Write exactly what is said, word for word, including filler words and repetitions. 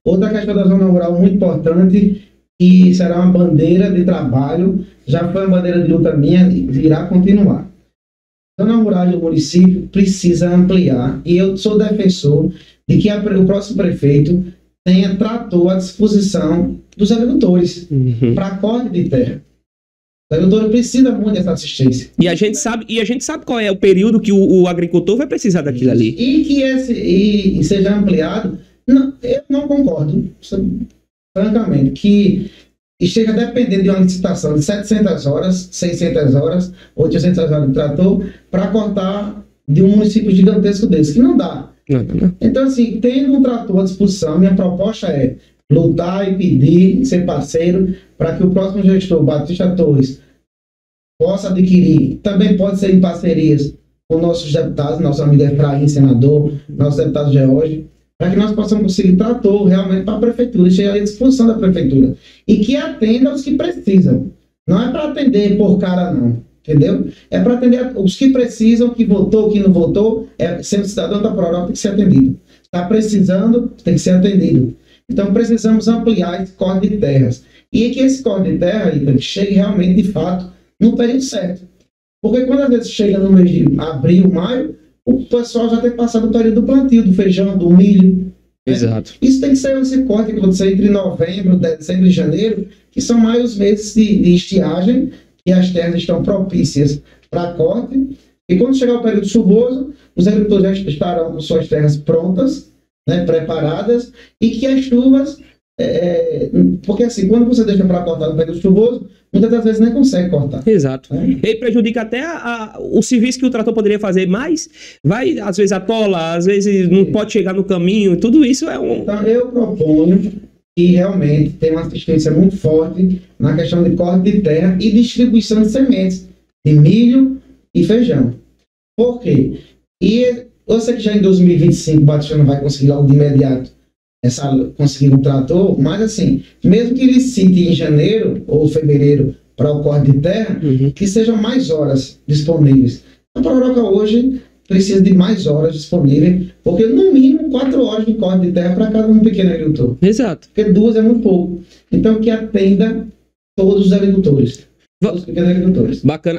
Outra questão da zona rural muito importante, que será uma bandeira de trabalho, já foi uma bandeira de luta minha e irá continuar. A zona rural do município precisa ampliar, e eu sou defensor de que a, o próximo prefeito tenha trator à disposição dos agricultores Uhum. para corte de terra. O agricultor precisa muito dessa assistência. E a gente sabe, e a gente sabe qual é o período que o, o agricultor vai precisar daquilo ali. E que esse, e, e seja ampliado, não, eu não concordo, francamente, que esteja dependendo de uma licitação de setecentas horas, seiscentas horas, oitocentas horas de trator, para cortar de um município gigantesco desse, que não dá. Não, não, não. Então, assim, tendo um trator à disposição, minha proposta é lutar e pedir, ser parceiro, para que o próximo gestor, Batista Torres, possa adquirir. Também pode ser em parcerias com nossos deputados, nosso amigo Efraim, senador, nosso deputado George, para que nós possamos conseguir trator realmente para a prefeitura, chegar à disposição da prefeitura. E que atenda aos que precisam. Não é para atender por cara, não. Entendeu? É para atender os que precisam, que votou, que não votou, é, sendo cidadão da Proró, tem que ser atendido. Está precisando, tem que ser atendido. Então, precisamos ampliar esse corte de terras. E que esse corte de terra, Ítalo, chegue realmente, de fato, no período certo. Porque quando às vezes chega no mês de abril, maio, o pessoal já tem passado o período do plantio, do feijão, do milho. Exato. Né? Isso tem que ser esse corte que acontecer entre novembro, dezembro e janeiro, que são mais os meses de, de estiagem, que as terras estão propícias para corte, e quando chegar o período chuvoso, os agricultores já estarão com suas terras prontas, né, preparadas, e que as chuvas, é, porque assim, quando você deixa para cortar no período chuvoso, muitas das vezes nem consegue cortar. Exato. Né? E prejudica até a, a, o serviço que o trator poderia fazer, mas vai, às vezes atola, às vezes não pode chegar no caminho, tudo isso é um... Então, eu proponho que realmente tem uma assistência muito forte na questão de corte de terra e distribuição de sementes de milho e feijão. Por quê? E eu sei que já em dois mil e vinte e cinco o Batista não vai conseguir logo de imediato essa, conseguir um trator, mas assim, mesmo que licite em janeiro ou fevereiro para o corte de terra, uhum. que sejam mais horas disponíveis. A Proroca hoje precisa de mais horas disponíveis, porque no mínimo quatro horas de corte de terra para cada um pequeno agricultor. Exato. Porque duas é muito pouco. Então que atenda todos os agricultores, todos os pequenos agricultores. Bacana.